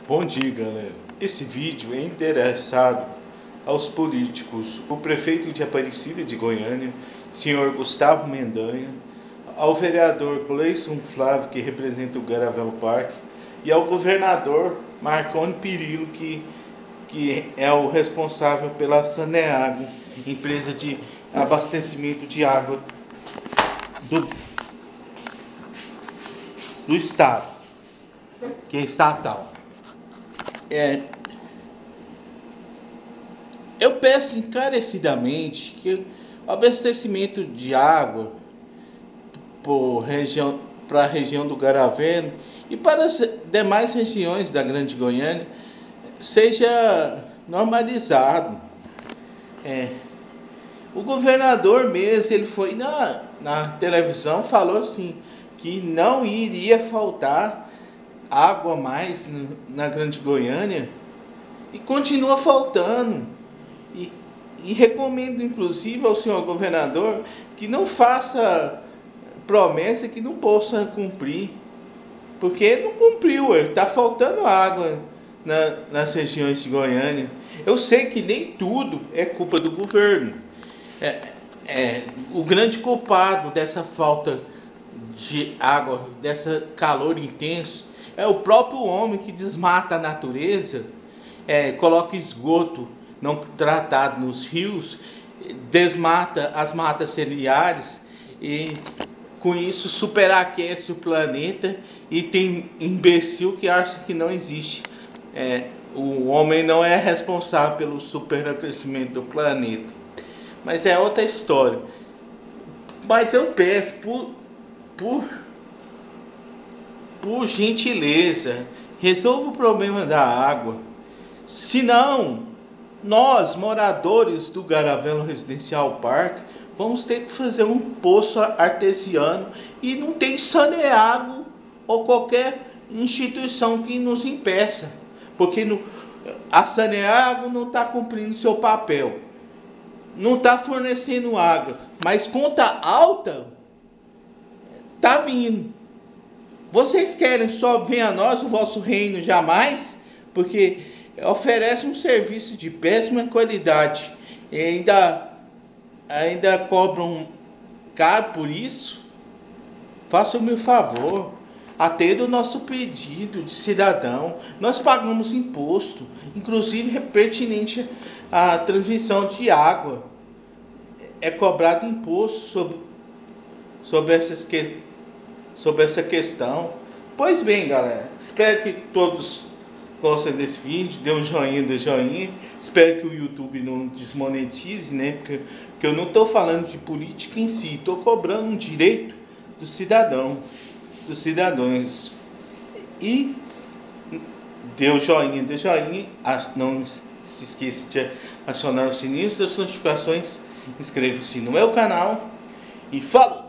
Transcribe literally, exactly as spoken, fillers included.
Bom dia, galera. Esse vídeo é endereçado aos políticos, o prefeito de Aparecida de Goiânia, senhor Gustavo Mendanha, ao vereador Gleison Flávio, que representa o Garavelo Parque, e ao governador Marconi Perillo, que, que é o responsável pela Saneago, empresa de abastecimento de água do, do estado, que é estatal. É, eu peço encarecidamente que o abastecimento de água região, para a região do Garavelo e para as demais regiões da Grande Goiânia seja normalizado. É, o governador mesmo, ele foi na, na televisão, falou assim, que não iria faltar água mais na Grande Goiânia, e continua faltando. E, e recomendo inclusive ao senhor governador que não faça promessa que não possa cumprir, porque não cumpriu, está faltando água na, nas regiões de Goiânia. Eu sei que nem tudo é culpa do governo. É, é, o grande culpado dessa falta de água, dessa calor intenso, é o próprio homem que desmata a natureza, é, coloca esgoto não tratado nos rios, desmata as matas ciliares e com isso superaquece o planeta, e tem imbecil que acha que não existe. É, o homem não é responsável pelo superaquecimento do planeta. Mas é outra história. Mas eu peço por... por Por gentileza, resolva o problema da água. Senão, nós, moradores do Garavelo Residencial Parque, vamos ter que fazer um poço artesiano e não tem Saneago ou qualquer instituição que nos impeça. Porque no, a Saneago não está cumprindo seu papel. Não está fornecendo água. Mas conta alta está vindo. Vocês querem só vir a nós o vosso reino jamais? Porque oferece um serviço de péssima qualidade e ainda, ainda cobram caro por isso? Faça-me o favor, atenda o nosso pedido de cidadão. Nós pagamos imposto, inclusive pertinente à transmissão de água. É cobrado imposto sobre, sobre essas questões. Sobre essa questão. Pois bem, galera, espero que todos gostem desse vídeo, dê um joinha, dê joinha. Espero que o YouTube não desmonetize, né? Porque, porque eu não estou falando de política em si, estou cobrando um direito do cidadão, dos cidadãos. E dê um joinha, dê joinha, não se esqueça de acionar o sininho das notificações, inscreva-se no meu canal e falou!